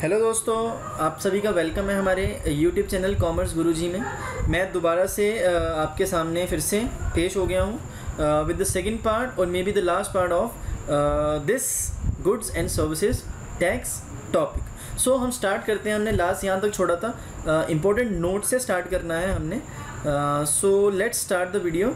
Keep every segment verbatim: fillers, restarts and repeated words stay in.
Hello दोस्तों, आप सभी का वेलकम है हमारे यूट्यूब चैनल कॉमर्स गुरुजी में। मैं दोबारा से आपके सामने फिर से पेश हो गया हूँ विद द सेकंड पार्ट और may be the last part of this goods and services tax topic. So हम स्टार्ट करते हैं। हमने लास्ट यहाँ तक छोड़ा था, इम्पोर्टेंट नोट से स्टार्ट करना है हमने। So let's start the video.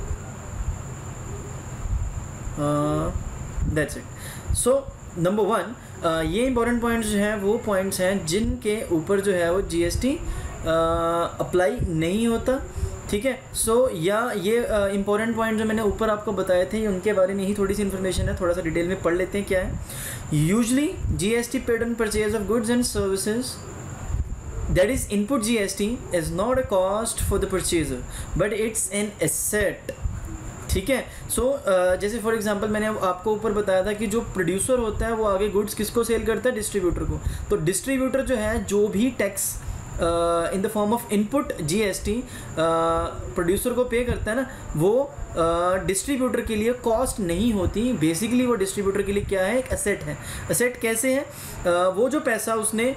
That's it. So number one, ये इंपॉर्टेंट पॉइंट्स जो हैं वो पॉइंट्स हैं जिनके ऊपर जो है वो जीएसटी अप्लाई नहीं होता। ठीक है। सो so, या ये इंपॉर्टेंट uh, पॉइंट जो मैंने ऊपर आपको बताए थे ये उनके बारे में ही थोड़ी सी इन्फॉर्मेशन है। थोड़ा सा डिटेल में पढ़ लेते हैं क्या है। Usually GST paid on purchase of goods and services that is input G S T is not a cost for the purchaser but it's an asset। ठीक है। सो so, uh, जैसे फॉर एग्जांपल मैंने आपको ऊपर बताया था कि जो प्रोड्यूसर होता है वो आगे गुड्स किसको सेल करता है, डिस्ट्रीब्यूटर को। तो डिस्ट्रीब्यूटर जो है जो भी tax in the form of input GST producer को पे करता है ना, वो डिस्ट्रीब्यूटर uh, के लिए कॉस्ट नहीं होती। बेसिकली वो डिस्ट्रीब्यूटर के लिए क्या है, एक एसेट है। एसेट कैसे है, uh, वो जो पैसा उसने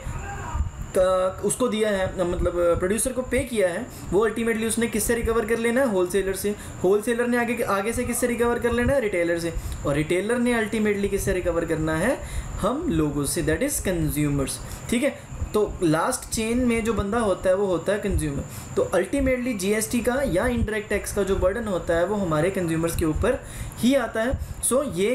उसको दिया है, मतलब प्रोड्यूसर को पे किया है, वो अल्टीमेटली उसने किससे रिकवर कर लेना है, होलसेलर से। होलसेलर ने आगे आगे से किससे रिकवर कर लेना है, रिटेलर से। और रिटेलर ने अल्टीमेटली किससे रिकवर करना है, हम लोगों से, दैट इज़ कंज्यूमर्स। ठीक है। तो लास्ट चेन में जो बंदा होता है वो होता है कंज्यूमर। तो अल्टीमेटली जीएसटी का या इनडायरेक्ट टैक्स का जो बर्डन होता है वो हमारे कंज्यूमर्स के ऊपर ही आता है। सो ये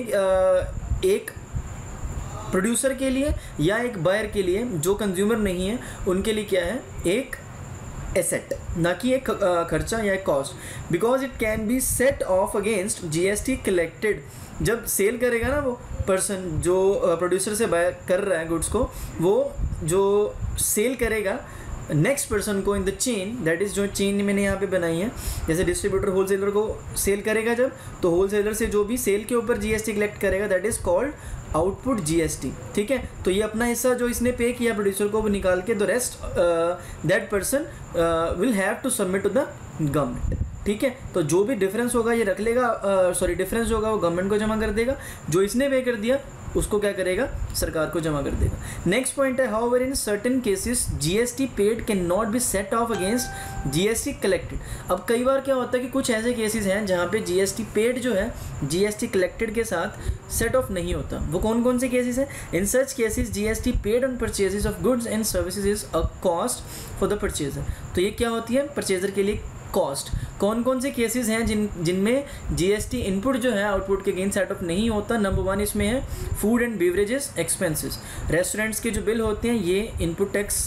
आ, एक प्रोड्यूसर के लिए या एक बायर के लिए जो कंज्यूमर नहीं है उनके लिए क्या है, एक एसेट, ना कि एक खर्चा या एक cost. Because it can be set off against GST collected. जब सेल करेगा ना वो पर्सन जो प्रोड्यूसर से बाय कर रहा है गुड्स को, वो जो सेल करेगा नेक्स्ट पर्सन को in the chain, that is जो चेन मैंने यहाँ पे बनाई है। जैसे डिस्ट्रीब्यूटर होलसेलर को सेल करेगा जब, तो होलसेलर से जो भी सेल के ऊपर जीएसटी कलेक्ट करेगा that is called output GST. ठीक है। तो ये अपना हिस्सा जो इसने पे किया प्रोड्यूसर को वो निकाल के the rest that person will have to submit to the government. ठीक है। तो जो भी डिफरेंस होगा ये रख लेगा, सॉरी डिफरेंस होगा वो गवर्नमेंट को जमा कर देगा। जो इसने पे कर दिया उसको क्या करेगा, सरकार को जमा कर देगा। नेक्स्ट पॉइंट है, however in certain cases GST paid can not be set off against GST collected. अब कई बार क्या होता है कि कुछ ऐसे केसेस हैं जहाँ पे जीएसटी पेड जो है जीएसटी कलेक्टेड के साथ सेट ऑफ नहीं होता। वो कौन कौन से केसेस हैं? In such cases GST paid on purchases of goods and services is a cost for the purchaser. तो ये क्या होती है, परचेजर के लिए कॉस्ट। कौन कौन से केसेस हैं जिन जिनमें जीएसटी इनपुट जो है आउटपुट के अगेंस्ट सेट ऑफ नहीं होता? नंबर वन इसमें है food and beverages expenses. Restaurants के जो बिल होते हैं ये इनपुट टैक्स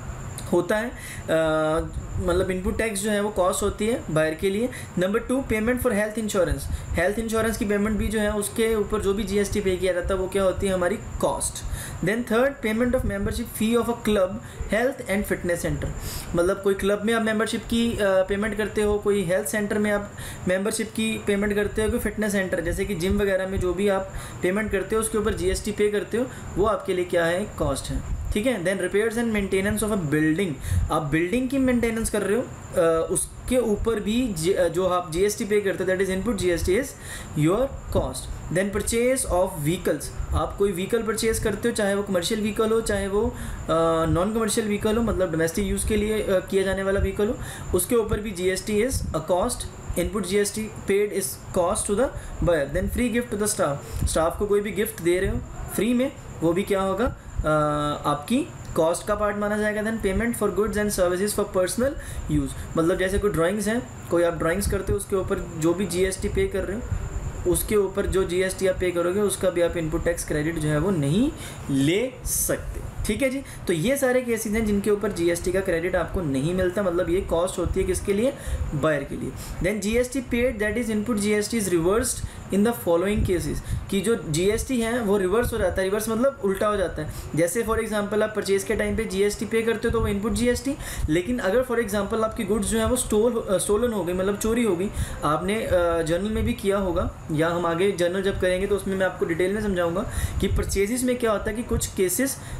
होता है, आ, मतलब इनपुट टैक्स जो है वो कॉस्ट होती है बायर के लिए। Number two, payment for health insurance. Health insurance की पेमेंट भी जो है उसके ऊपर जो भी जीएसटी पे किया जाता है वो क्या होती है, हमारी cost. Then third, payment of membership fee of a club, health and fitness centre. मतलब कोई क्लब में आप मेंबरशिप की पेमेंट करते हो, कोई हेल्थ सेंटर में आप मेंबरशिप की पेमेंट करते हो, कोई फिटनेस सेंटर जैसे कि जिम वगैरह में जो भी आप पेमेंट करते हो उसके ऊपर जीएसटी पे करते हो, वो आपके लिए क्या है, कॉस्ट है। ठीक है। Then repairs and maintenance of a building. आप बिल्डिंग की मेंटेनेंस कर रहे हो, आ, उसके ऊपर भी जो आप जीएसटी पे करते हो that is input GST is your cost. Then purchase of vehicles. आप कोई व्हीकल परचेज करते हो, चाहे वो कमर्शियल व्हीकल हो चाहे वो नॉन कमर्शियल व्हीकल हो, मतलब डोमेस्टिक यूज़ के लिए uh, किया जाने वाला व्हीकल हो, उसके ऊपर भी GST is a cost. Input GST paid is cost to the buyer. Then free gift to the staff. Staff को कोई भी गिफ्ट दे रहे हो फ्री में, वो भी क्या होगा, Uh, आपकी कॉस्ट का पार्ट माना जाएगा। Then payment for goods and services for personal use. मतलब जैसे कोई ड्राइंग्स हैं, कोई आप ड्राइंग्स करते हो उसके ऊपर जो भी जीएसटी पे कर रहे हो उसके ऊपर जो जीएसटी आप पे करोगे उसका भी आप इनपुट टैक्स क्रेडिट जो है वो नहीं ले सकते। ठीक है जी। तो ये सारे केसेस हैं जिनके ऊपर जीएसटी का क्रेडिट आपको नहीं मिलता, मतलब ये कॉस्ट होती है किसके लिए, बायर के लिए। Then GST paid that is input GST is reversed in the following cases. कि जो जीएसटी है वो रिवर्स हो जाता है। रिवर्स मतलब उल्टा हो जाता है। जैसे फॉर एग्जांपल आप परचेज के टाइम पे जीएसटी पे करते हो तो वो इनपुट जीएसटी, लेकिन अगर फॉर एग्जांपल आपकी गुड्स जो है वो स्टोल स्टोलन हो गई, मतलब चोरी हो गई, आपने जर्नल में भी किया होगा या हम आगे जर्नल जब करेंगे तो उसमें मैं आपको डिटेल में समझाऊंगा कि परचेजेस में क्या होता है कि कुछ केसेस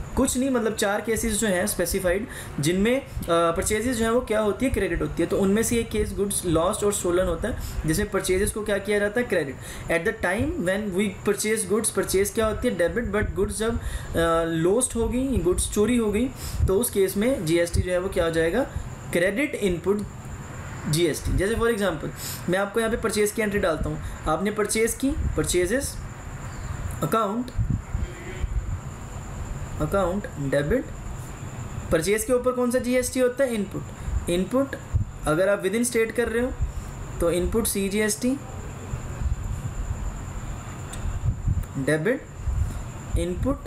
कुछ नहीं, मतलब चार केसेस जो हैं स्पेसिफाइड जिनमें परचेजेस जो है वो क्या होती है, क्रेडिट होती है। तो उनमें से एक केस गुड्स लॉस्ट और स्टोलन होता है, जिसमें परचेजेस को क्या किया जाता है, credit. At the time when we purchase goods, purchase क्या होती है, डेबिट, बट गुड्स जब लॉस्ट हो गई, गुड्स चोरी हो गई, तो उस केस में जीएसटी जो है वो क्या हो जाएगा, क्रेडिट इनपुट जीएसटी। जैसे फॉर एग्जांपल मैं आपको यहाँ पे परचेज की एंट्री डालता हूँ, आपने परचेज की, purchases account, account debit, purchase के ऊपर कौन सा जीएसटी होता है, इनपुट। इनपुट अगर आप विद इन स्टेट कर रहे हो तो input C GST, debit input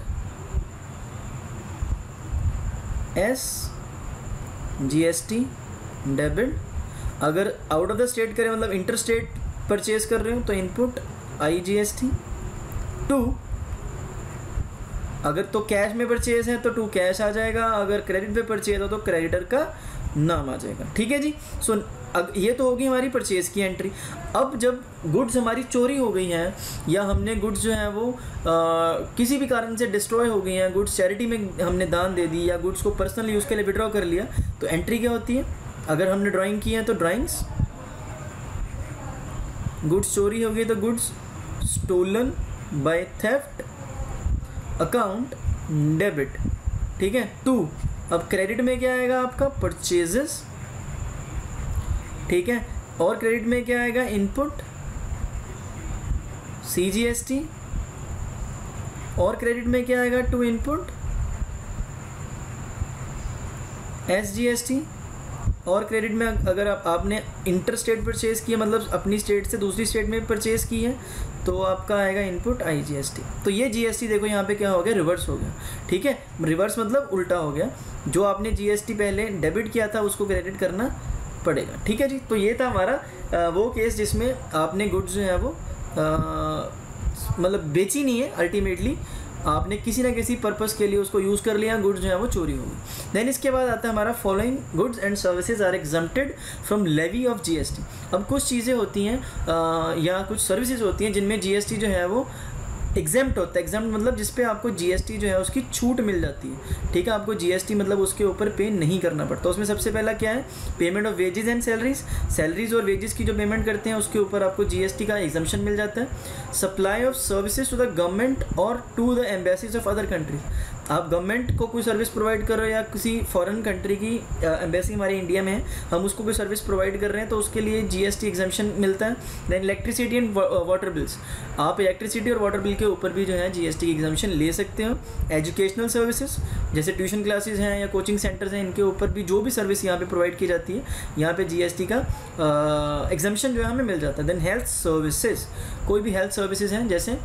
S GST, debit. अगर आउट ऑफ द स्टेट करें, मतलब इंटर स्टेट परचेज कर रहे हो तो इनपुट आई जीएसटी। टू अगर तो कैश में परचेज है तो टू कैश आ जाएगा, अगर क्रेडिट पे परचेज हो तो क्रेडिटर का नाम आ जाएगा। ठीक है जी। सो अब ये तो होगी हमारी परचेज की एंट्री। अब जब गुड्स हमारी चोरी हो गई हैं या हमने गुड्स जो हैं वो आ, किसी भी कारण से डिस्ट्रॉय हो गई हैं, गुड्स चैरिटी में हमने दान दे दी या गुड्स को पर्सनल यूज़ के लिए विड्रॉ कर लिया, तो एंट्री क्या होती है। अगर हमने ड्राइंग की है तो ड्राइंग्स, गुड्स चोरी हो गई तो goods stolen by theft, account debit. ठीक है। टू अब क्रेडिट में क्या आएगा आपका, परचेजेस। ठीक है। और क्रेडिट में क्या आएगा, input C G S T. और क्रेडिट में क्या आएगा, to input S G S T. और क्रेडिट में अगर आप आपने इंटर स्टेट परचेज किया, मतलब अपनी स्टेट से दूसरी स्टेट में परचेज की है, तो आपका आएगा input I G S T. तो ये जीएसटी देखो यहाँ पे क्या हो गया, रिवर्स हो गया। ठीक है। रिवर्स मतलब उल्टा हो गया, जो आपने जीएसटी पहले डेबिट किया था उसको क्रेडिट करना पड़ेगा। ठीक है जी। तो ये था हमारा वो केस जिसमें आपने गुड्स जो है वो मतलब बेची नहीं है, अल्टीमेटली आपने किसी ना किसी पर्पस के लिए उसको यूज़ कर लिया, गुड्स जो है वो चोरी हो गई। देन इसके बाद आता है हमारा following goods and services are exempted from levy of GST. अब कुछ चीज़ें होती हैं या कुछ सर्विसेज होती हैं जिनमें जीएसटी जो है वो एग्जाम्प्ट होता है। एग्जाम्प्ट मतलब जिस पे आपको जीएसटी जो है उसकी छूट मिल जाती है। ठीक है। आपको जीएसटी मतलब उसके ऊपर पे नहीं करना पड़ता। उसमें सबसे पहला क्या है, payment of wages and salaries. Salaries और वेजेस की जो पेमेंट करते हैं उसके ऊपर आपको जीएसटी का एग्जम्पशन मिल जाता है। Supply of services to the government और to the embassies of other countries. आप गवर्नमेंट को कोई सर्विस प्रोवाइड कर रहे हो या किसी फॉरेन कंट्री की एम्बेसी हमारे इंडिया में है, हम उसको कोई सर्विस प्रोवाइड कर रहे हैं तो उसके लिए जीएसटी एग्जम्पशन मिलता है। Then electricity and water bills, आप इलेक्ट्रिसिटी और वाटर बिल के ऊपर भी जो है जीएसटी की एग्जम्पशन ले सकते हो। एजुकेशनल सर्विसेज जैसे ट्यूशन क्लासेस हैं या कोचिंग सेंटर्स हैं, इनके ऊपर भी जो भी सर्विस यहाँ पे प्रोवाइड की जाती है, यहाँ पे जीएसटी का एग्जम्पशन जो है हमें मिल जाता है। देन हेल्थ सर्विसेज, कोई भी हेल्थ सर्विसेज हैं, जैसे आ,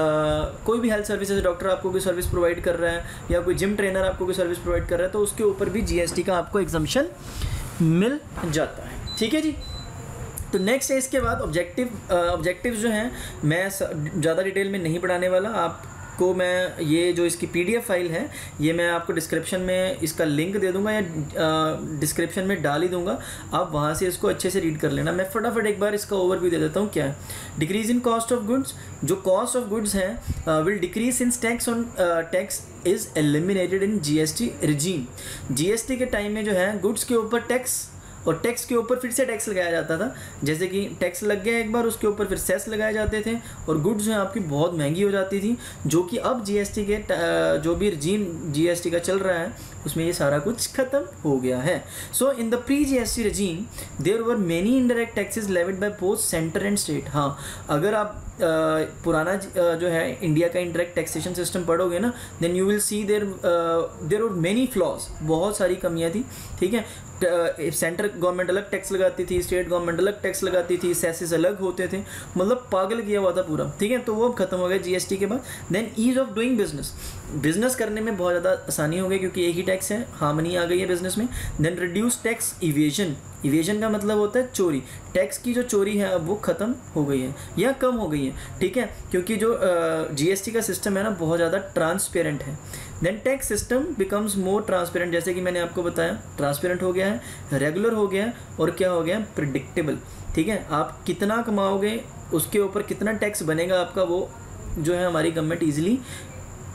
कोई भी हेल्थ सर्विसेज, डॉक्टर आपको कोई सर्विस प्रोवाइड कर रहा है या कोई जिम ट्रेनर आपको कोई सर्विस प्रोवाइड कर रहा है, तो उसके ऊपर भी जीएसटी का आपको एग्जम्पशन मिल जाता है। ठीक है जी। तो नेक्स्ट है इसके बाद ऑब्जेक्टिव। ऑब्जेक्टिव्स जो हैं मैं ज़्यादा डिटेल में नहीं पढ़ाने वाला, आपको मैं ये जो इसकी पीडीएफ फाइल है ये मैं आपको डिस्क्रिप्शन में इसका लिंक दे दूंगा या डिस्क्रिप्शन में डाल ही दूंगा, आप वहाँ से इसको अच्छे से रीड कर लेना। मैं फटाफट एक बार इसका ओवरव्यू दे देता हूँ। क्या है, decrease in cost of goods, जो कॉस्ट ऑफ गुड्स हैं will decrease since tax on tax is eliminated in GST regime. GST के टाइम में जो है गुड्स के ऊपर टैक्स और टैक्स के ऊपर फिर से टैक्स लगाया जाता था। जैसे कि टैक्स लग गया एक बार, उसके ऊपर फिर सेस लगाए जाते थे और गुड्स जो है आपकी बहुत महंगी हो जाती थी, जो कि अब जीएसटी के जो भी रिजीम जीएसटी का चल रहा है उसमें ये सारा कुछ खत्म हो गया है। So in the pre GST regime there were many indirect taxes levied by both centre and state. हाँ, अगर आप Uh, पुराना uh, जो है इंडिया का इंडायरेक्ट टैक्सेशन सिस्टम पढ़ोगे ना, then you will see there there were many flaws, बहुत सारी कमियां थी। ठीक है। सेंट्रल गवर्नमेंट अलग टैक्स लगाती थी, स्टेट गवर्नमेंट अलग टैक्स लगाती थी, सेसेस अलग होते थे, मतलब पागल किया हुआ था पूरा। ठीक है। तो वो अब खत्म हो गया जीएसटी के बाद। Then ease of doing business, business करने में बहुत ज़्यादा आसानी हो गई क्योंकि एक ही टैक्स है, हार्मनी आ गई है बिजनेस में। Then reduce tax evasion, evasion का मतलब होता है चोरी, टैक्स की जो चोरी है अब वो खत्म हो गई है या कम हो गई है। ठीक है। क्योंकि जो जीएसटी uh, का सिस्टम है ना बहुत ज़्यादा ट्रांसपेरेंट है। Then tax system becomes more transparent, जैसे कि मैंने आपको बताया ट्रांसपेरेंट हो गया है, रेगुलर हो गया है और क्या हो गया, प्रिडिक्टेबल। ठीक है। आप कितना कमाओगे, उसके ऊपर कितना टैक्स बनेगा आपका, वो जो है हमारी गवर्नमेंट ईजिली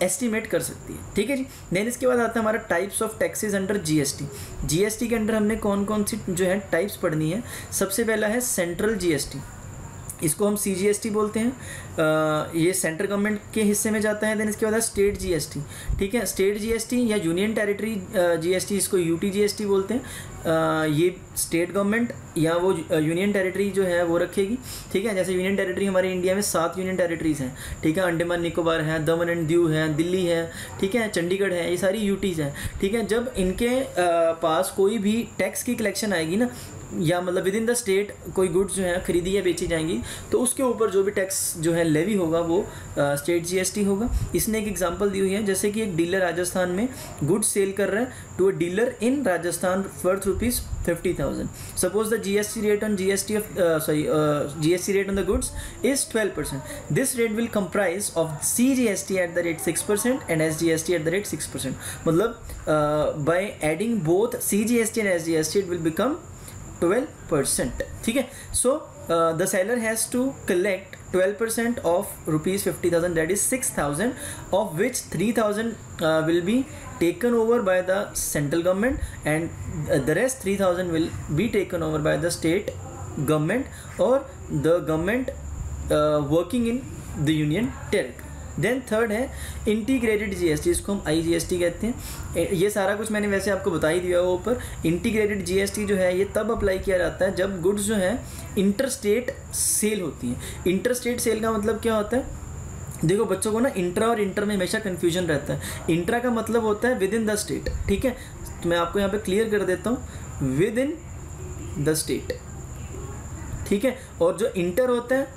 एस्टिमेट कर सकती है, ठीक है जी। देन इसके बाद आता है हमारा types of taxes under GST. GST के अंडर हमने कौन कौन सी जो है टाइप्स पढ़नी है। सबसे पहला है सेंट्रल जीएसटी, इसको हम सीजीएसटी बोलते हैं, आ, ये सेंट्रल गवर्नमेंट के हिस्से में जाता है। देन इसके बाद है स्टेट जीएसटी, ठीक है, स्टेट जीएसटी या यूनियन टेरिटरी जीएसटी, इसको यूटी जीएसटी बोलते हैं। आ, ये स्टेट गवर्नमेंट या वो यूनियन टेरिटरी जो है वो रखेगी, ठीक है। जैसे यूनियन टेरिटरी हमारे इंडिया में सात यूनियन टेरिटरीज़ हैं, ठीक है, अंडमान निकोबार है, दमन एंड दीव है, दिल्ली है, ठीक है, चंडीगढ़ है, ये सारी यूटीज़ हैं, ठीक है। जब इनके आ, पास कोई भी टैक्स की कलेक्शन आएगी ना, या मतलब विद इन द स्टेट कोई गुड्स जो है खरीदी या बेची जाएंगी, तो उसके ऊपर जो भी टैक्स जो है लेवी होगा वो स्टेट जीएसटी होगा। इसने एक एग्जांपल दी हुई है, जैसे कि एक डीलर राजस्थान में गुड्स सेल कर रहा है to a dealer in Rajasthan worth rupees fifty thousand. Suppose the GST rate on GST of sorry GST rate on the goods is twelve percent. This rate will comprise of C GST at the rate six percent and S GST at the rate six percent. मतलब by adding both C GST and S GST it will become twelve percent, ठीक है। So the seller has to collect twelve percent of rupees fifty thousand, that is six thousand, of which three thousand will be taken over by the central government and the rest three thousand will be taken over by the state government or the government uh, working in the union territory. Then third है integrated GST, इसको हम IGST कहते हैं। ये सारा कुछ मैंने वैसे आपको बता ही दिया है ऊपर। इंटीग्रेटेड जीएसटी जो है ये तब अप्लाई किया जाता है जब गुड्स जो है इंटर स्टेट सेल होती हैं। इंटर स्टेट सेल का मतलब क्या होता है, देखो बच्चों को ना इंट्रा और इंटर में हमेशा कन्फ्यूजन रहता है। इंट्रा का मतलब होता है विद इन द स्टेट, ठीक है, तो मैं आपको यहाँ पे क्लियर कर देता हूँ, विद इन द स्टेट, ठीक है। और जो इंटर होता है,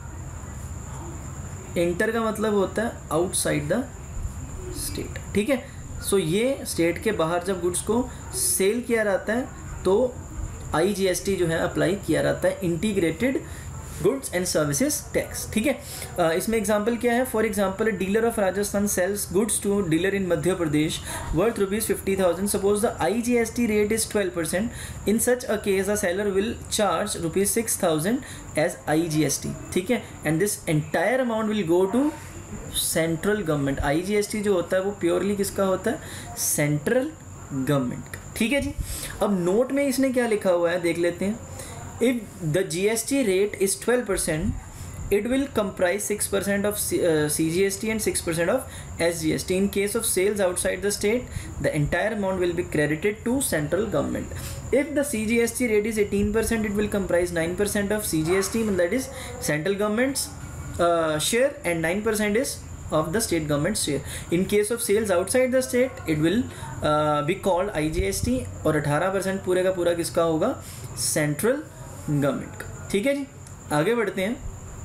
इंटर का मतलब होता है आउटसाइड द स्टेट, ठीक है। सो ये स्टेट के बाहर जब गुड्स को सेल किया जाता है तो आईजीएसटी जो है अप्लाई किया जाता है, integrated goods and services tax, ठीक है। इसमें एग्जांपल क्या है, for example dealer of Rajasthan sells goods to dealer in Madhya Pradesh worth rupees fifty thousand, suppose the IGST rate is twelve percent, in such a case the seller will charge rupees six thousand as IGST, ठीक है, and this entire amount will go to central government. IGST जो होता है वो purely किसका होता है, central government का, ठीक है जी। अब नोट में इसने क्या लिखा हुआ है देख लेते हैं। If the G S T rate is twelve percent, it will comprise six percent of C, uh, C G S T and six percent of S G S T. In case of sales outside the state, the entire amount will be credited to central government. If the C G S T rate is eighteen percent, it will comprise nine percent of C G S T, that is central government's uh, share, and nine percent is of the state government's share. In case of sales outside the state, it will uh, be called I G S T, और eighteen percent पूरे का पूरा किसका होगा, central government का, ठीक है जी। आगे बढ़ते हैं।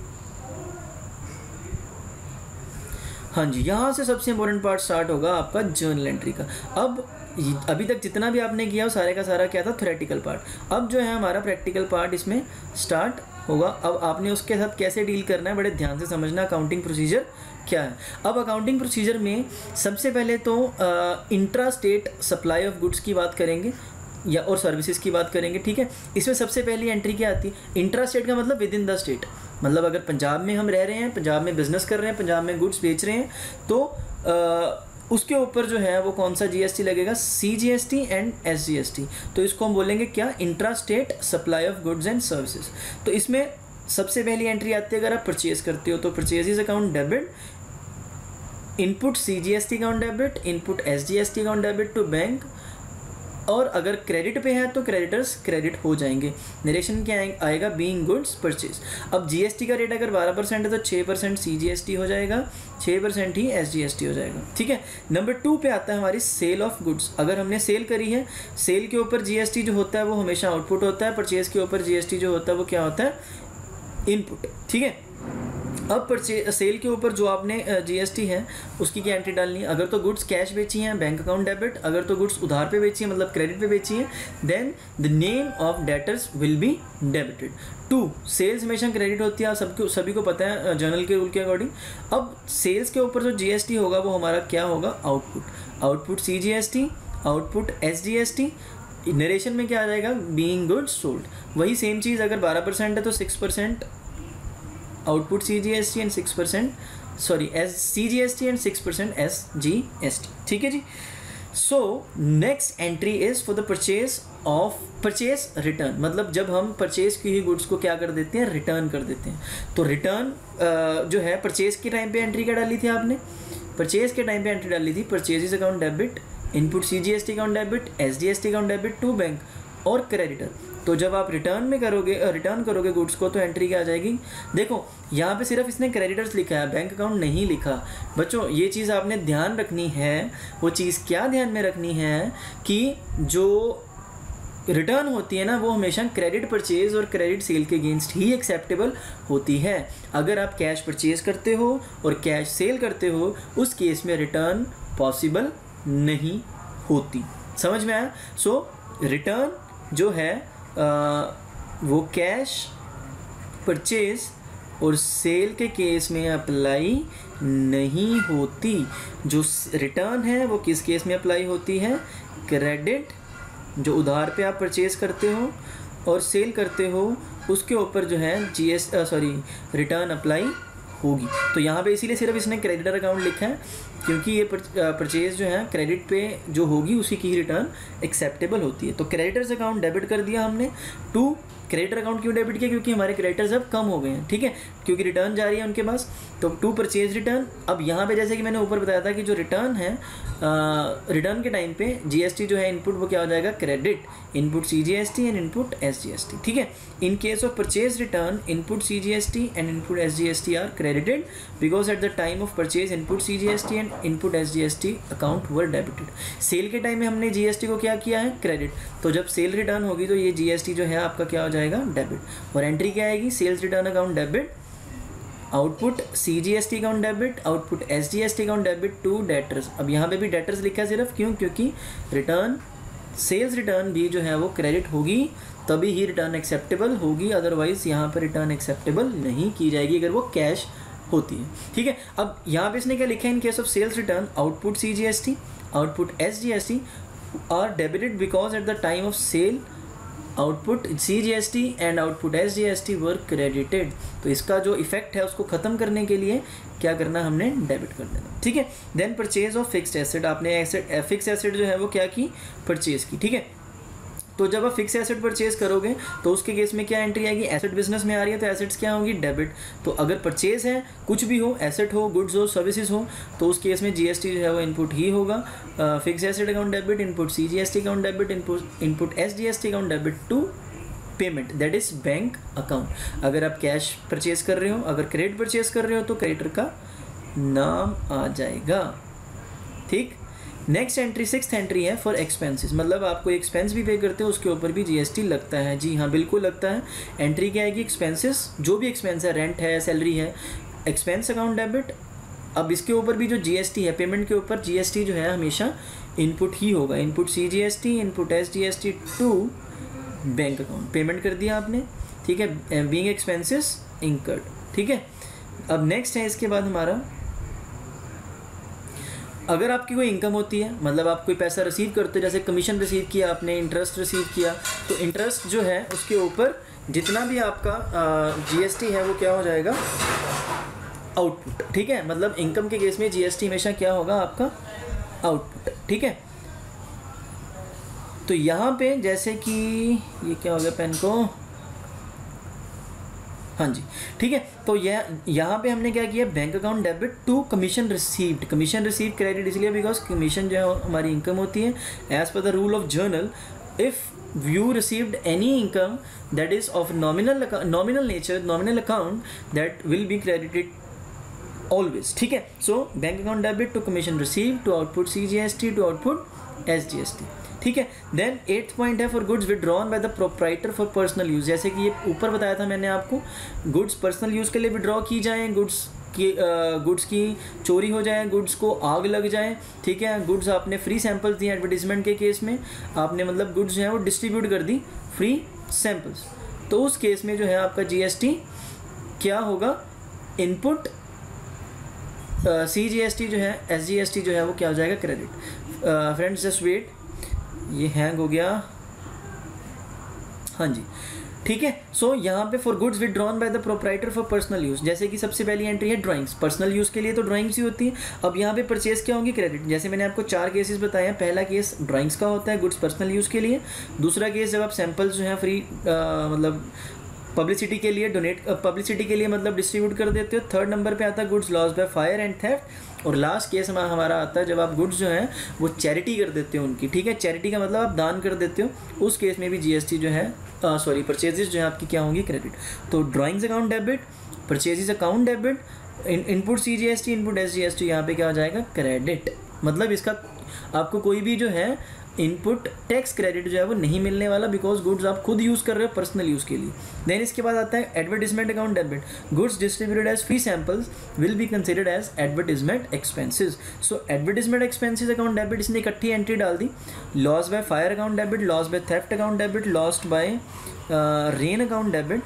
हाँ जी, यहाँ से सबसे इंपॉर्टेंट पार्ट स्टार्ट होगा आपका जर्नल एंट्री का। अब अभी तक जितना भी आपने किया वो सारे का सारा क्या था, थ्योरेटिकल पार्ट। अब जो है हमारा प्रैक्टिकल पार्ट इसमें स्टार्ट होगा। अब आपने उसके साथ कैसे डील करना है बड़े ध्यान से समझना, अकाउंटिंग प्रोसीजर क्या है। अब अकाउंटिंग प्रोसीजर में सबसे पहले तो intra state supply of goods की बात करेंगे या और सर्विसेज की बात करेंगे, ठीक है। इसमें सबसे पहली एंट्री क्या आती है, इंट्रा स्टेट का मतलब विद इन द स्टेट। मतलब अगर पंजाब में हम रह रहे हैं, पंजाब में बिजनेस कर रहे हैं, पंजाब में गुड्स बेच रहे हैं, तो आ, उसके ऊपर जो है वो कौन सा जीएसटी लगेगा, C GST and S GST. तो इसको हम बोलेंगे क्या, intra state supply of goods and services. तो इसमें सबसे पहली एंट्री आती है, अगर आप परचेज करते हो तो purchases account debit, input C GST account debit, input S GST account debit to bank, और अगर क्रेडिट पे है तो क्रेडिटर्स क्रेडिट हो जाएंगे। नरेशन क्या आएगा, बीइंग गुड्स परचेज। अब जीएसटी का रेट अगर बारह परसेंट है तो छः परसेंट सी जीएसटी हो जाएगा, छः परसेंट ही एस जीएसटी हो जाएगा, ठीक है। नंबर टू पे आता है हमारी सेल ऑफ गुड्स। अगर हमने सेल करी है, सेल के ऊपर जीएसटी जो होता है वो हमेशा आउटपुट होता है, परचेज के ऊपर जीएसटी जो होता है वो क्या होता है, इनपुट, ठीक है। अब परचेज सेल के ऊपर जो आपने जीएसटी है उसकी क्या एंट्री डालनी है। अगर तो गुड्स कैश बेची हैं, बैंक अकाउंट डेबिट। अगर तो गुड्स उधार पे बेची है, मतलब क्रेडिट पे बेची है, then the name of debtors will be debited. To, sales हमेशा क्रेडिट होती है, सबको सभी को पता है जर्नल के रूल के अकॉर्डिंग। अब सेल्स के ऊपर जो जीएसटी होगा वो हमारा क्या होगा, output. Output C GST, output S GST. Narration में क्या आ जाएगा, बीइंग गुड्स सोल्ड। वही सेम चीज़ अगर बारह परसेंट है तो six percent output C GST and six percent sorry S C G S T and six percent S G S T, ठीक है जी। So next entry is for the purchase of purchase return, मतलब जब हम purchase की हुई goods को क्या कर देते हैं, रिटर्न कर देते हैं। तो रिटर्न जो है परचेज के टाइम पे एंट्री क्या डाली थी आपने, परचेज के टाइम पे एंट्री डाली थी purchases account debit, input C G S T account debit, S G S T account debit to bank और क्रेडिटर। तो जब आप रिटर्न में करोगे रिटर्न करोगे गुड्स को, तो एंट्री क्या आ जाएगी, देखो यहाँ पे सिर्फ इसने क्रेडिटर्स लिखा है, बैंक अकाउंट नहीं लिखा। बच्चों ये चीज़ आपने ध्यान रखनी है, वो चीज़ क्या ध्यान में रखनी है कि जो रिटर्न होती है ना वो हमेशा क्रेडिट परचेज और क्रेडिट सेल के अगेंस्ट ही एक्सेप्टेबल होती है। अगर आप कैश परचेज करते हो और कैश सेल करते हो, उस केस में रिटर्न पॉसिबल नहीं होती। समझ में आया? सो रिटर्न जो है आ, वो कैश परचेज और सेल के केस में अप्लाई नहीं होती। जो रिटर्न है वो किस केस में अप्लाई होती है, क्रेडिट, जो उधार पे आप परचेज करते हो और सेल करते हो उसके ऊपर जो है G S sorry return apply होगी। तो यहाँ पे इसीलिए सिर्फ इसने क्रेडिटर अकाउंट लिखा है, क्योंकि ये परचेज जो है क्रेडिट पे जो होगी उसी की रिटर्न एक्सेप्टेबल होती है। तो क्रेडिटर्स अकाउंट डेबिट कर दिया हमने। टू क्रेडिटर अकाउंट क्यों डेबिट किया, क्योंकि हमारे क्रेडिटर्स अब कम हो गए हैं, ठीक है, क्योंकि रिटर्न जा रही है उनके पास। तो टू परचेज रिटर्न। अब यहाँ पे जैसे कि मैंने ऊपर बताया था कि जो रिटर्न है रिटर्न के टाइम पे जीएसटी जो है इनपुट वो क्या हो जाएगा, credit, input CGST and input SGST, ठीक है। In case of purchase return input CGST and input SGST are credited because at the time of purchase input CGST and input SGST account were debited. Sale के time में हमने GST को क्या किया है, credit. तो जब सेल रिटर्न होगी तो ये जीएसटी जो है आपका क्या हो जाएगा, डेबिट। और एंट्री क्या आएगी, sales return account debit, output CGST account debit, output SGST account debit to debtors. अब यहाँ पे भी डेटर्स लिखा है सिर्फ, क्यों, क्योंकि रिटर्न सेल्स रिटर्न भी जो है वो क्रेडिट होगी तभी ही रिटर्न एक्सेप्टेबल होगी, अदरवाइज यहाँ पर रिटर्न एक्सेप्टेबल नहीं की जाएगी अगर वो कैश होती है, ठीक है। अब यहाँ पे इसने क्या लिखा है, in case of sales return output CGST, output SGST are debited because at the time of sale output CGST and output SGST were credited. तो इसका जो इफेक्ट है उसको ख़त्म करने के लिए क्या करना, हमने डेबिट कर देना, ठीक है। Then purchase of fixed asset, आपने एसेट फिक्स एसेट जो है वो क्या की, परचेज की, ठीक है। तो जब आप फिक्स एसेट परचेज करोगे तो उसके केस में क्या एंट्री आएगी, एसेट बिजनेस में आ रही है तो एसेट्स क्या होंगी, डेबिट। तो अगर परचेज है, कुछ भी हो, एसेट हो, गुड्स हो, सर्विसेज हो, तो उस केस में जीएसटी जो है वो इनपुट ही होगा। Fix asset account debit, input CGST account debit, input input SGST account debit to payment, that is bank account. अगर आप कैश परचेज कर रहे हो, अगर क्रेडिट परचेज कर रहे हो तो क्रेडिटर का नाम आ जाएगा, ठीक। नेक्स्ट एंट्री सिक्स्थ एंट्री है फॉर एक्सपेंसेस, मतलब आप कोई एक्सपेंस भी पे करते हो उसके ऊपर भी जीएसटी लगता है। जी हाँ, बिल्कुल लगता है। एंट्री क्या आएगी, एक्सपेंसेस, जो भी एक्सपेंस है, रेंट है, सैलरी है, एक्सपेंस अकाउंट डेबिट। अब इसके ऊपर भी जो जीएसटी है, पेमेंट के ऊपर जीएसटी जो है हमेशा इनपुट ही होगा, input CGST, input SGST to bank account. Payment कर दिया आपने, ठीक है, बीइंग एक्सपेंसेस इंकर्ड, ठीक है। अब नेक्स्ट है इसके बाद हमारा, अगर आपकी कोई इनकम होती है, मतलब आप कोई पैसा रिसीव करते हो, जैसे कमीशन रिसीव किया आपने, इंटरेस्ट रिसीव किया, तो इंटरेस्ट जो है उसके ऊपर जितना भी आपका जीएसटी है वो क्या हो जाएगा, आउटपुट, ठीक है। मतलब इनकम के केस में जीएसटी हमेशा क्या होगा, आपका आउटपुट, ठीक है। तो यहाँ पे जैसे कि ये क्या हो गया पेन को, हाँ जी, ठीक है। तो यह यहाँ पे हमने क्या किया, bank account debit to commission received. Commission receive credit इसलिए बिकॉज कमीशन जो है हमारी इनकम होती है। As per the rule of journal, if you received any income that is of nominal nominal nature, nominal account, that will be credited always, ठीक है। So bank account debit to commission receive to output C G S T to output S G S T, ठीक है। Then eighth point है for goods withdrawn by the proprietor for personal use. जैसे कि ये ऊपर बताया था मैंने आपको, गुड्स पर्सनल यूज़ के लिए विड्रॉ की जाए, गुड्स की गुड्स की चोरी हो जाए, गुड्स को आग लग जाए, ठीक है। गुड्स आपने फ्री सैंपल्स दिए एडवर्टीजमेंट के केस में, आपने मतलब गुड्स जो है वो डिस्ट्रीब्यूट कर दी फ्री सैंपल्स, तो उस केस में जो है आपका जीएसटी क्या होगा, input C G S T जो है, एस जी एस टी जो है वो क्या हो जाएगा, क्रेडिट। फ्रेंड्स जस्ट वेट, ये हैंग हो गया, हाँ जी। ठीक है। सो यहाँ पे for goods withdrawn by the proprietor for personal use, जैसे कि सबसे पहली एंट्री है ड्राइंग्स, पर्सनल यूज़ के लिए तो ड्राइंग्स ही होती है। अब यहाँ पे परचेज क्या होंगी, क्रेडिट। जैसे मैंने आपको चार केसेस बताए हैं, पहला केस ड्राइंग्स का होता है, गुड्स पर्सनल यूज़ के लिए। दूसरा केस जब आप सैम्पल्स जो हैं फ्री मतलब पब्लिसिटी के लिए डोनेट पब्लिसिटी के लिए मतलब डिस्ट्रीब्यूट कर देते हो। थर्ड नंबर पे आता है goods loss by fire and theft. और लास्ट केस हमारा आता है जब आप गुड्स जो हैं वो चैरिटी कर देते हो उनकी, ठीक है। चैरिटी का मतलब आप दान कर देते हो, उस केस में भी जीएसटी जो है सॉरी परचेजेस जो है आपकी क्या होंगी, क्रेडिट। तो drawings account debit, purchases account debit, input C G S T, input S G S T, यहाँ पे क्या हो जाएगा, क्रेडिट। मतलब इसका आपको कोई भी जो है इनपुट टैक्स क्रेडिट जो है वो नहीं मिलने वाला, बिकॉज गुड्स आप खुद यूज़ कर रहे हो पर्सनल यूज़ के लिए। देन इसके बाद आता है advertisement account debit, goods distributed as free samples will be considered as advertisement expenses. So advertisement expenses account debit, इसने इकट्ठी एंट्री डाल दी। Loss by fire account debit, loss by theft account debit, lost by rain account debit,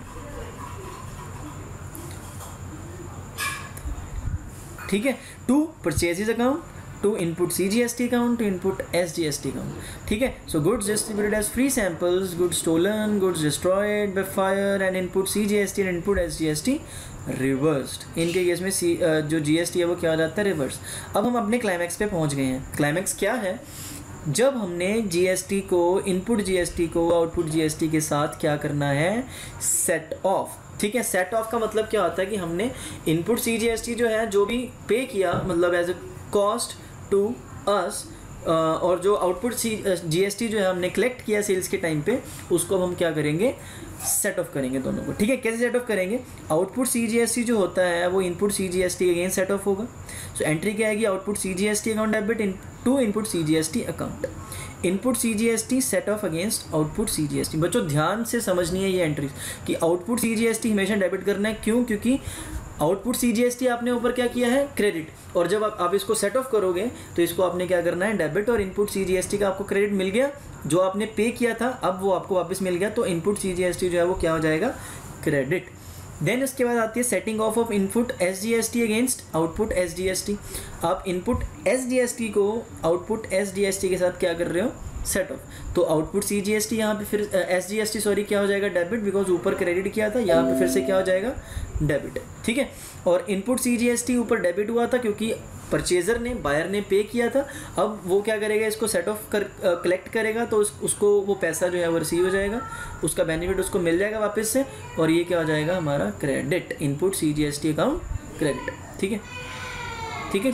ठीक है। To purchases account, to input C G S T account, to input S G S T account, ठीक है। So goods distributed as free samples, goods stolen, goods destroyed by fire and input C G S T and input S G S T reversed. इनके case में सी जो G S T है वो क्या हो जाता है, रिवर्स। अब हम अपने क्लाइमैक्स पे पहुंच गए हैं। क्लाइमैक्स क्या है, जब हमने जी एस टी को, इनपुट जी एस टी को आउटपुट जी एस टी के साथ क्या करना है, सेट ऑफ, ठीक है। सेट ऑफ का मतलब क्या होता है कि हमने input C G S T जो है जो भी पे किया मतलब as a cost to us, और जो output C G S T जो है हमने कलेक्ट किया सेल्स के टाइम पे, उसको हम क्या करेंगे, सेट ऑफ करेंगे दोनों को, ठीक है। कैसे सेट ऑफ करेंगे, output C G S T जो होता है वो input C G S T again set off होगा। सो एंट्री क्या आएगी, output C G S T account debit in to input C G S T account, input C G S T set off against output C G S T. बच्चों ध्यान से समझनी है ये entries कि output C G S T हमेशा debit करना है, क्यों, क्योंकि output C G S T आपने ऊपर क्या किया है, क्रेडिट, और जब आप, आप इसको सेट ऑफ करोगे तो इसको आपने क्या करना है, डेबिट। और input C G S T का आपको क्रेडिट मिल गया, जो आपने पे किया था अब वो आपको वापस मिल गया, तो input C G S T जो है वो क्या हो जाएगा, क्रेडिट। देन उसके बाद आती है setting off off input S G S T against output S G S T. आप input S G S T को output S G S T के साथ क्या कर रहे हो, सेट ऑफ। तो output C G S T यहाँ पे फिर S G S T sorry क्या हो जाएगा, डेबिट, बिकॉज ऊपर क्रेडिट किया था, यहाँ पे फिर से क्या हो जाएगा, डेबिट, ठीक है। और input C G S T ऊपर डेबिट हुआ था क्योंकि परचेजर ने, बायर ने पे किया था। अब वो क्या करेगा, इसको सेट ऑफ कर कलेक्ट करेगा, तो उस, उसको वो पैसा जो है वो रिसीव हो जाएगा, उसका बेनिफिट उसको मिल जाएगा वापस से, और ये क्या हो जाएगा हमारा, credit, input C G S T account credit, ठीक है, ठीक है।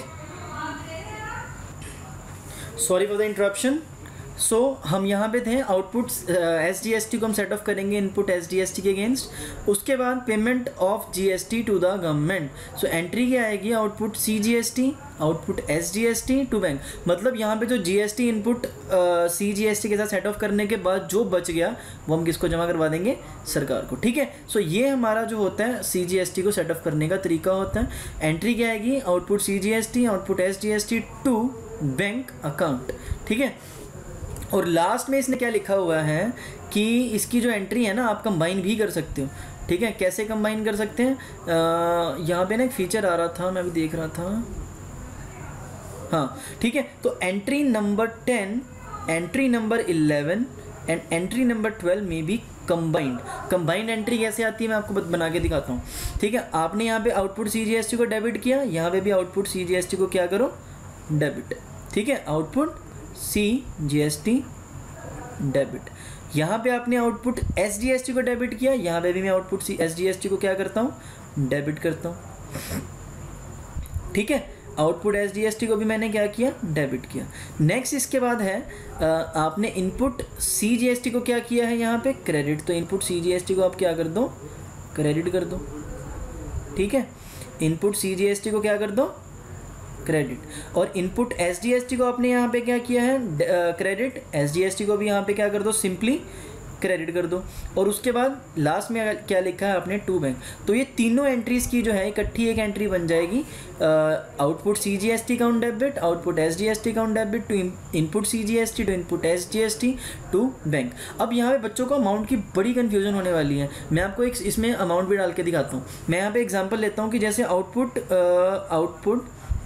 Sorry for the interruption. So so, हम यहाँ पे थे, output S G S T को हम सेट ऑफ करेंगे input S G S T के अगेंस्ट। उसके बाद payment of G S T to the government. So entry क्या आएगी, output C G S T, output S G S T to bank. मतलब यहाँ पे जो G S T input C G S T के साथ सेट ऑफ करने के बाद जो बच गया वो हम किसको जमा करवा देंगे, सरकार को, ठीक है। सो so, ये हमारा जो होता है सी जी एस टी को सेट ऑफ करने का तरीका होता है। एंट्री क्या आएगी, output C G S T, output S G S T to bank account, ठीक है। और लास्ट में इसने क्या लिखा हुआ है कि इसकी जो एंट्री है ना आप कंबाइन भी कर सकते हो, ठीक है। कैसे कंबाइन कर सकते हैं, यहाँ पे ना एक फीचर आ रहा था, मैं भी देख रहा था, हाँ ठीक है। तो entry number ten, entry number eleven and entry number twelve में भी कंबाइंड। कंबाइंड एंट्री कैसे आती है मैं आपको बना के दिखाता हूँ, ठीक है। आपने यहाँ पे output C G S T को डेबिट किया, यहाँ पे भी output C G S T को क्या करो, डेबिट, ठीक है। Output C G S T debit, यहाँ पे आपने output S G S T को डेबिट किया, यहाँ पे भी मैं output C S G S T को क्या करता हूँ, डेबिट करता हूँ, ठीक है। Output S G S T को भी मैंने क्या किया, डेबिट किया। नेक्स्ट इसके बाद है आ, आपने input C G S T को क्या किया है, यहाँ पे क्रेडिट। तो input C G S T को आप क्या कर दो, क्रेडिट कर दो, ठीक है। Input C G S T को क्या कर दो, क्रेडिट। और input S G S T को आपने यहाँ पे क्या किया है, credit. S G S T को भी यहाँ पे क्या कर दो, सिंपली क्रेडिट कर दो। और उसके बाद लास्ट में क्या लिखा है आपने, टू बैंक। तो ये तीनों एंट्रीज की जो है इकट्ठी एक एंट्री बन जाएगी, output C G S T account debit, output S G S T account debit to input C G S T to input S G S T to bank. अब यहाँ पे बच्चों को अमाउंट की बड़ी कन्फ्यूजन होने वाली है, मैं आपको एक इसमें अमाउंट भी डाल के दिखाता हूँ। मैं यहाँ पे एग्जाम्पल लेता हूँ कि जैसे output output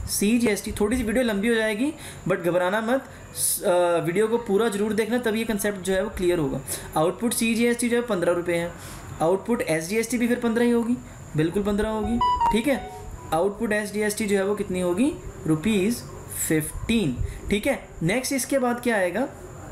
C G S T, थोड़ी सी वीडियो लंबी हो जाएगी बट घबराना मत, वीडियो को पूरा जरूर देखना, तभी ये कंसेप्ट जो है वो क्लियर होगा। Output C G S T जो है पंद्रह रुपये है, output S G S T भी फिर पंद्रह ही होगी, बिल्कुल पंद्रह होगी, ठीक है। Output S G S T जो है वो कितनी होगी, रुपीज़ फिफ्टीन, ठीक है। नेक्स्ट इसके बाद क्या आएगा,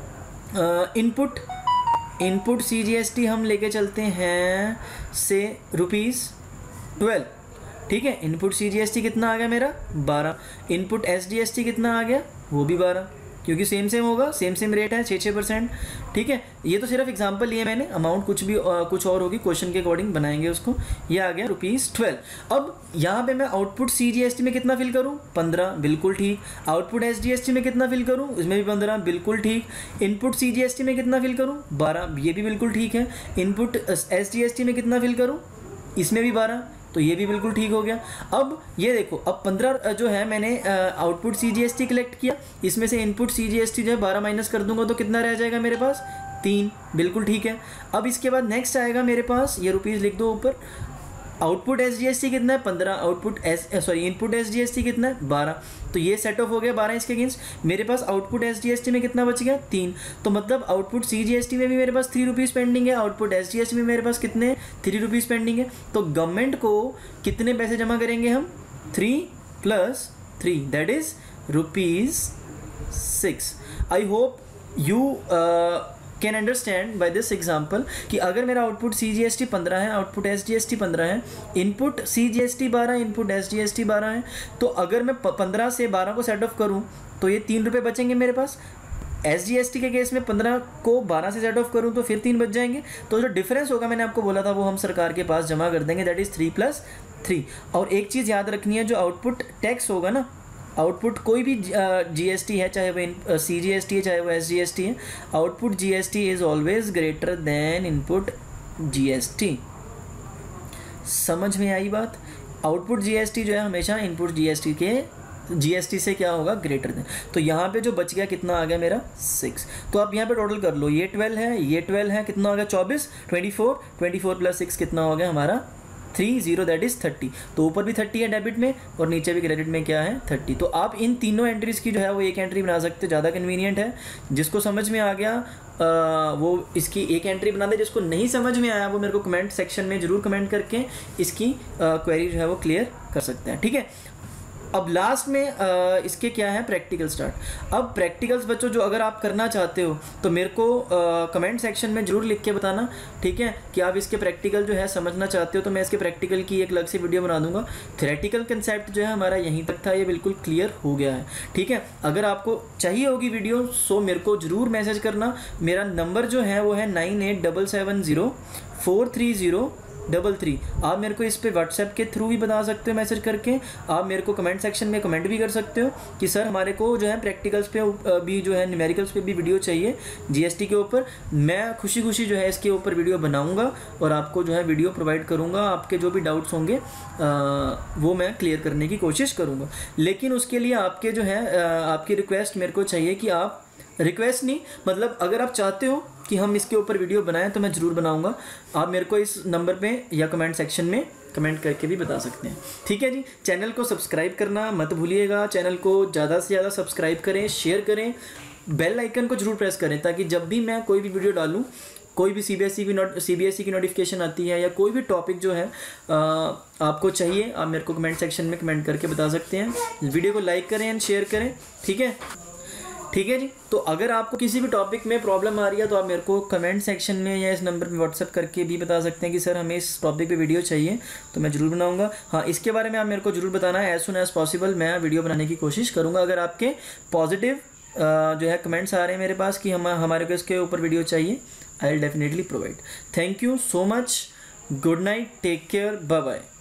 input input C G S T हम लेके चलते हैं से रुपीज़ ट्वेल्व, ठीक है। Input C G S T कितना आ गया मेरा, बारह। Input S G S T कितना आ गया, वो भी बारह, क्योंकि सेम सेम होगा, सेम सेम रेट है, छः छः परसेंट, ठीक है। ये तो सिर्फ एग्जांपल लिए मैंने, अमाउंट कुछ भी आ, कुछ और होगी, क्वेश्चन के अकॉर्डिंग बनाएंगे उसको। ये आ गया रुपीज़ ट्वेल्व। अब यहाँ पे मैं output C G S T में कितना फिल करूँ, पंद्रह, बिल्कुल ठीक। Output S G S T में कितना फिल करूँ, इसमें भी पंद्रह, बिल्कुल ठीक। Input C G S T में कितना फिल करूँ, बारह, ये भी बिल्कुल ठीक है। Input S G S T में कितना फिल करूँ, इसमें भी बारह, तो ये भी बिल्कुल ठीक हो गया। अब ये देखो, अब पंद्रह जो है मैंने output C G S T collect किया, इसमें से input C G S T जो है बारह माइनस कर दूंगा तो कितना रह जाएगा मेरे पास, तीन, बिल्कुल ठीक है। अब इसके बाद नेक्स्ट आएगा मेरे पास, ये रुपीज़ लिख दो ऊपर, output S G S T कितना है, पंद्रह, output S sorry input S G S T कितना है, बारह, तो ये सेट ऑफ हो गया बारह इसके अगेंस्ट। मेरे पास output S G S T में कितना बच गया, तीन, तो मतलब output C G S T में भी मेरे पास थ्री रुपीज़ पेंडिंग है, output S G S T में मेरे पास कितने, थ्री रुपीज़ पेंडिंग है। तो गवर्नमेंट को कितने पैसे जमा करेंगे हम, three plus three, that is rupees six. I hope you can understand by this example कि अगर मेरा output C G S T पंद्रह है, output S G S T पंद्रह है, input C G S T बारह, input S G S T बारह है, तो अगर मैं पंद्रह से बारह को सेट ऑफ करूं तो ये तीन रुपये बचेंगे मेरे पास। एस जी एस टी के केस में पंद्रह को बारह से सेट ऑफ करूं तो फिर तीन बच जाएंगे, तो जो डिफरेंस होगा मैंने आपको बोला था वो हम सरकार के पास जमा कर देंगे, that is three plus three. और एक चीज़ याद रखनी है, जो आउटपुट टैक्स होगा ना, आउटपुट कोई भी जी एस टी है, चाहे वो सी जी एस टी है चाहे वो एस जी एस टी है, output G S T is always greater than input G S T. समझ में आई बात, आउटपुट जी एस टी जो है हमेशा इनपुट जी एस टी के जी एस टी से क्या होगा, ग्रेटर देन। तो यहाँ पे जो बच गया कितना आ गया मेरा, सिक्स। तो आप यहाँ पे टोटल कर लो, ये ट्वेल्व है, ये ट्वेल्व है, कितना हो गया, चौबीस, twenty four, twenty four plus six कितना हो गया हमारा, three zero, that is thirty. तो ऊपर भी थर्टी है डेबिट में और नीचे भी क्रेडिट में क्या है, थर्टी। तो आप इन तीनों एंट्रीज़ की जो है वो एक एंट्री बना सकते हो, ज़्यादा कन्वीनियंट है। जिसको समझ में आ गया आ, वो इसकी एक एंट्री बना दे, जिसको नहीं समझ में आया वो मेरे को कमेंट सेक्शन में ज़रूर कमेंट करके इसकी क्वेरी जो है वो क्लियर कर सकते हैं, ठीक है। अब लास्ट में आ, इसके क्या है, प्रैक्टिकल स्टार्ट। अब प्रैक्टिकल्स बच्चों जो अगर आप करना चाहते हो तो मेरे को कमेंट सेक्शन में ज़रूर लिख के बताना, ठीक है, कि आप इसके प्रैक्टिकल जो है समझना चाहते हो, तो मैं इसके प्रैक्टिकल की एक अलग से वीडियो बना दूंगा। थ्योरेटिकल कंसेप्ट जो है हमारा यहीं तक था, ये बिल्कुल क्लियर हो गया है, ठीक है। अगर आपको चाहिए होगी वीडियो सो मेरे को ज़रूर मैसेज करना। मेरा नंबर जो है वो है nine eight double seven zero four three zero double three. आप मेरे को इस पे व्हाट्सएप के थ्रू भी बता सकते हो मैसेज करके, आप मेरे को कमेंट सेक्शन में कमेंट भी कर सकते हो कि सर हमारे को जो है प्रैक्टिकल्स पे भी जो है न्यूमेरिकल्स पे भी वीडियो चाहिए जीएसटी के ऊपर। मैं खुशी खुशी जो है इसके ऊपर वीडियो बनाऊंगा और आपको जो है वीडियो प्रोवाइड करूंगा। आपके जो भी डाउट्स होंगे आ, वो मैं क्लियर करने की कोशिश करूँगा। लेकिन उसके लिए आपके जो है आ, आपकी रिक्वेस्ट मेरे को चाहिए कि आप, रिक्वेस्ट नहीं मतलब अगर आप चाहते हो कि हम इसके ऊपर वीडियो बनाएं तो मैं ज़रूर बनाऊंगा। आप मेरे को इस नंबर पे या कमेंट सेक्शन में कमेंट करके भी बता सकते हैं, ठीक है जी। चैनल को सब्सक्राइब करना मत भूलिएगा, चैनल को ज़्यादा से ज़्यादा सब्सक्राइब करें, शेयर करें, बेल आइकन को जरूर प्रेस करें ताकि जब भी मैं कोई भी वीडियो डालूँ, कोई भी सीबीएसई की नोट सीबीएसई की नोटिफिकेशन आती है या कोई भी टॉपिक जो है आ, आपको चाहिए, आप मेरे को कमेंट सेक्शन में कमेंट करके बता सकते हैं। वीडियो को लाइक करें एंड शेयर करें, ठीक है ठीक है जी। तो अगर आपको किसी भी टॉपिक में प्रॉब्लम आ रही है तो आप मेरे को कमेंट सेक्शन में या इस नंबर पे व्हाट्सअप करके भी बता सकते हैं कि सर हमें इस टॉपिक पे वीडियो चाहिए, तो मैं ज़रूर बनाऊंगा। हाँ, इसके बारे में आप मेरे को ज़रूर बताना है, एज सुन एज पॉसिबल मैं वीडियो बनाने की कोशिश करूँगा। अगर आपके पॉजिटिव जो है कमेंट्स आ रहे हैं मेरे पास कि हम हमारे को इसके ऊपर वीडियो चाहिए, I will definitely provide. Thank you so much, good night, take care, bye bye.